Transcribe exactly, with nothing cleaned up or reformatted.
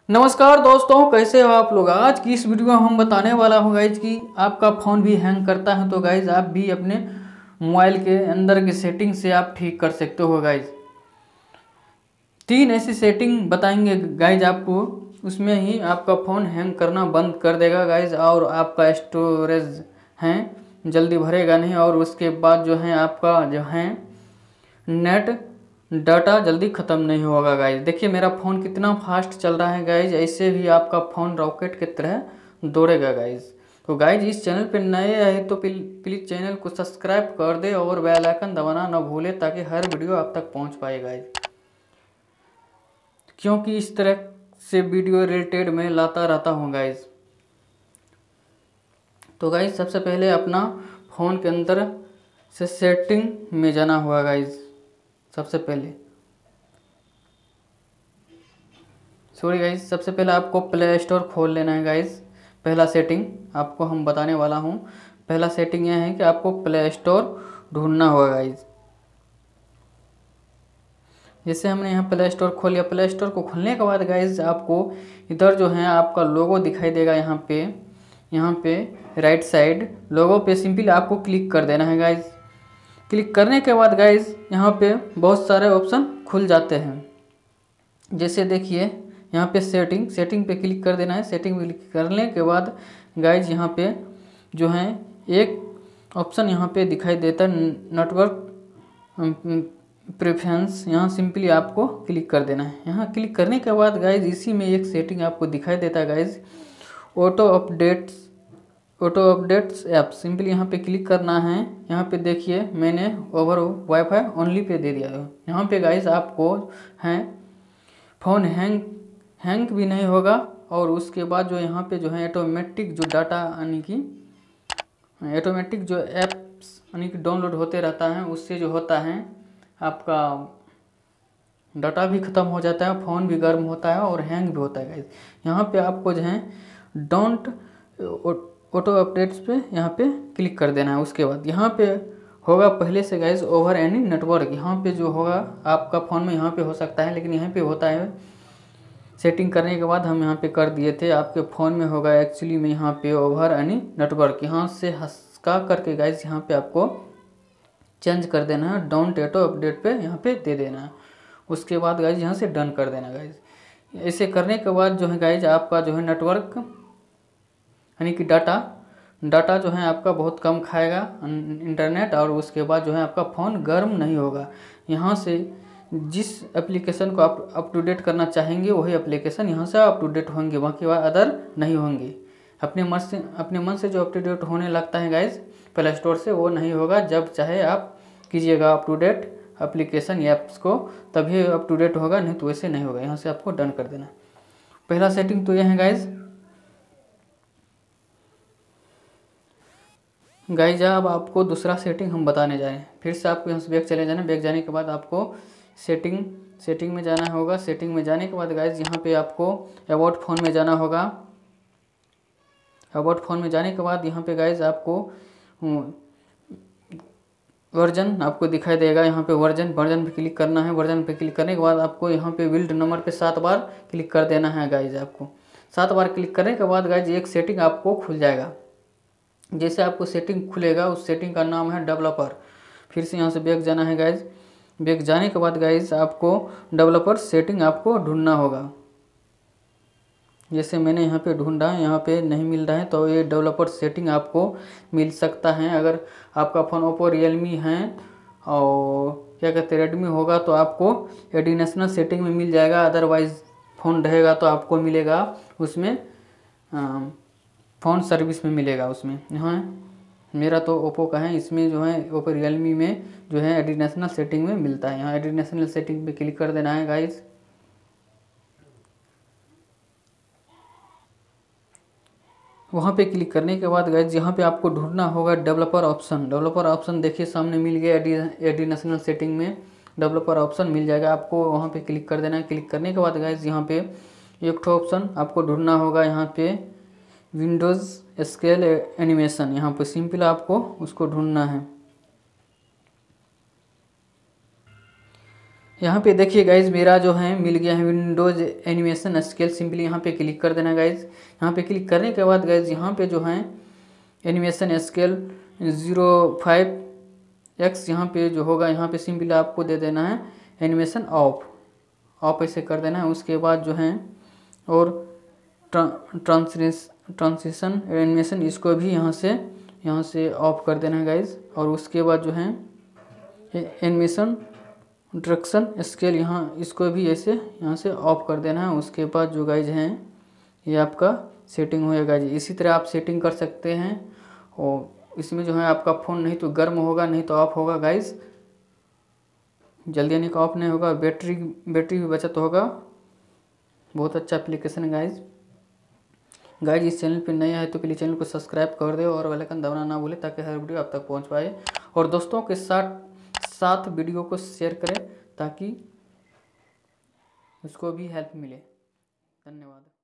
नमस्कार दोस्तों, कैसे हो आप लोग। आज की इस वीडियो में हम बताने वाला हूँ गाइज कि आपका फ़ोन भी हैंग करता है तो गाइज आप भी अपने मोबाइल के अंदर की सेटिंग से आप ठीक कर सकते हो गाइज। तीन ऐसी सेटिंग बताएंगे गाइज आपको, उसमें ही आपका फ़ोन हैंग करना बंद कर देगा गाइज और आपका स्टोरेज है जल्दी भरेगा नहीं और उसके बाद जो है आपका जो है नेट डाटा जल्दी ख़त्म नहीं होगा गाइज। देखिए मेरा फ़ोन कितना फास्ट चल रहा है गाइज, ऐसे भी आपका फ़ोन रॉकेट की तरह दौड़ेगा गाइज। तो गाइज इस चैनल पे नए आए तो प्लीज़ चैनल को सब्सक्राइब कर दे और बेल आइकन दबाना ना भूले ताकि हर वीडियो आप तक पहुंच पाए गाइज, क्योंकि इस तरह से वीडियो रिलेटेड मैं लाता रहता हूँ गाइज। तो गाइज सबसे पहले अपना फ़ोन के अंदर से सेटिंग में जाना हुआ गाइज। सबसे पहले सॉरी गाइज सबसे पहले आपको प्ले स्टोर खोल लेना है गाइज। पहला सेटिंग आपको हम बताने वाला हूँ। पहला सेटिंग यह है कि आपको प्ले स्टोर ढूंढना होगा गाइज। जैसे हमने यहाँ प्ले स्टोर खोल लिया, प्ले स्टोर को खोलने के बाद गाइज आपको इधर जो है आपका लोगो दिखाई देगा। यहाँ पे यहाँ पे राइट साइड लोगो पे सिंपली आपको क्लिक कर देना है गाइज। क्लिक करने के बाद गाइज यहाँ पे बहुत सारे ऑप्शन खुल जाते हैं। जैसे देखिए यहाँ पे सेटिंग सेटिंग पे क्लिक कर देना है। सेटिंग पे क्लिक करने के बाद गाइज यहाँ पे जो है एक ऑप्शन यहाँ पे दिखाई देता है नेटवर्क प्रेफरेंस, यहाँ सिंपली आपको क्लिक कर देना है। यहाँ क्लिक करने के बाद गाइज इसी में एक सेटिंग आपको दिखाई देता है guys, auto updates auto updates app. Simply यहाँ पे क्लिक करना है। यहाँ पे देखिए मैंने ओवर वाईफाई ओनली पे दे दिया है। यहाँ पे गाइज आपको हैं फ़ोन हैंग हैंग भी नहीं होगा और उसके बाद जो यहाँ पे जो है ऑटोमेटिक जो डाटा यानी कि ऑटोमेटिक जो ऐप्स यानी कि डाउनलोड होते रहता है, उससे जो होता है आपका डाटा भी ख़त्म हो जाता है, फ़ोन भी गर्म होता है और हैंग भी होता है गाइज। यहाँ पे आपको जो है डोंट ऑटो अपडेट्स पे यहाँ पे क्लिक कर देना है। उसके बाद यहाँ पे होगा पहले से गाइज ओवर एनी नेटवर्क। यहाँ पे जो होगा आपका फ़ोन में यहाँ पे हो सकता है, लेकिन यहाँ पे होता है सेटिंग करने के बाद हम यहाँ पे कर दिए थे। आपके फ़ोन में होगा एक्चुअली में यहाँ पे ओवर एनी नेटवर्क। यहाँ से हंसका करके गाइज यहाँ पे आपको चेंज कर देना है, डोंट ऑटो अपडेट पे यहाँ पे दे देना है। उसके बाद गाइज यहाँ से डन कर देना गाइज। ऐसे करने के बाद जो है गाइज आपका जो है नेटवर्क यानी कि डाटा डाटा जो है आपका बहुत कम खाएगा इंटरनेट, और उसके बाद जो है आपका फ़ोन गर्म नहीं होगा। यहाँ से जिस एप्लीकेशन को आप अप टू डेट करना चाहेंगे वही एप्लीकेशन यहाँ से अप टू डेट होंगे, बाकी बात अदर नहीं होंगे। अपने मन से अपने मन से जो अप टू डेट होने लगता है गाइज प्ले स्टोर से, वो नहीं होगा। जब चाहे आप कीजिएगा अप टू डेट एप्लीकेशन या ऐप्स को, तभी अप टू डेट होगा, नहीं तो वैसे नहीं होगा। यहाँ से आपको डन कर देना। पहला सेटिंग तो यह है गाइज। गाइज अब आपको दूसरा सेटिंग हम बताने जा रहे हैं। फिर से आपको यहाँ से बैक चले जाना। बैक जाने के बाद आपको सेटिंग सेटिंग में जाना होगा। सेटिंग में जाने के बाद गाइज यहाँ पे आपको अबाउट फ़ोन में जाना होगा। अबाउट फ़ोन में जाने के बाद यहाँ पे गाइज आपको वर्जन आपको दिखाई देगा। यहाँ पे वर्जन वर्जन पे क्लिक करना है। वर्जन पे क्लिक करने के बाद आपको यहाँ पे बिल्ड नंबर पे सात बार क्लिक कर देना है गाइज। आपको सात बार क्लिक करने के बाद गाइज एक सेटिंग आपको खुल जाएगा। जैसे आपको सेटिंग खुलेगा उस सेटिंग का नाम है डेवलपर। फिर से यहाँ से बैक जाना है गाइज। बैक जाने के बाद गाइज आपको डेवलपर सेटिंग आपको ढूंढना होगा। जैसे मैंने यहाँ पे ढूंढा है, यहाँ पे नहीं मिल रहा है तो ये डेवलपर सेटिंग आपको मिल सकता है। अगर आपका फ़ोन ओप्पो रियलमी है और क्या कहते हैं रेडमी होगा तो आपको एडिशनल सेटिंग में मिल जाएगा। अदरवाइज़ फ़ोन रहेगा तो आपको मिलेगा उसमें फ़ोन सर्विस में मिलेगा उसमें। यहाँ मेरा तो ओप्पो का है, इसमें जो है ओप्पो रियलमी में जो है एडिशनल सेटिंग में मिलता है। यहाँ एडिशनल सेटिंग पे क्लिक कर देना है गाइज। वहाँ पे क्लिक करने के बाद गाइज यहाँ पे आपको ढूंढना होगा डेवलपर ऑप्शन। डेवलपर ऑप्शन देखिए सामने मिल गया। एडिशनल सेटिंग में डेवलपर ऑप्शन मिल जाएगा, आपको वहाँ पे क्लिक कर देना है। क्लिक करने के बाद गाइज यहाँ पे एक ठो ऑप्शन आपको ढूंढना होगा। यहाँ पे विंडोज़ स्केल एनिमेशन, यहाँ पे सिंपल आपको उसको ढूंढना है। यहाँ पे देखिए गाइज मेरा जो है मिल गया है विंडोज एनिमेशन स्केल। सिंपली यहाँ पे क्लिक कर देना गाइज। यहाँ पे क्लिक करने के बाद गाइज यहाँ पे जो है animation scale zero five x यहाँ पे जो होगा, यहाँ पे सिंपली आपको दे देना है एनिमेशन ऑफ। ऑफ ऐसे कर देना है। उसके बाद जो है और ट्रांसलेस ट्रांसिशन एनिमेशन इसको भी यहाँ से यहाँ से ऑफ कर देना है गाइज। और उसके बाद जो है एनिमेशन डायरेक्शन स्केल यहाँ इसको भी ऐसे यहाँ से ऑफ कर देना है। उसके बाद जो गाइज हैं ये आपका सेटिंग होएगा जी। इसी तरह आप सेटिंग कर सकते हैं। और इसमें जो है आपका फ़ोन नहीं तो गर्म होगा, नहीं तो ऑफ होगा गाइज, जल्दी यानी कि ऑफ नहीं होगा। बैटरी बैटरी भी बचत होगा। बहुत अच्छा एप्लीकेशन है गाइज। गाइज इस चैनल पे नए हैं तो प्लीज़ चैनल को सब्सक्राइब कर दे और बेल आइकन दबाना ना भूले ताकि हर वीडियो आप तक पहुंच पाए। और दोस्तों के साथ साथ वीडियो को शेयर करें ताकि उसको भी हेल्प मिले। धन्यवाद।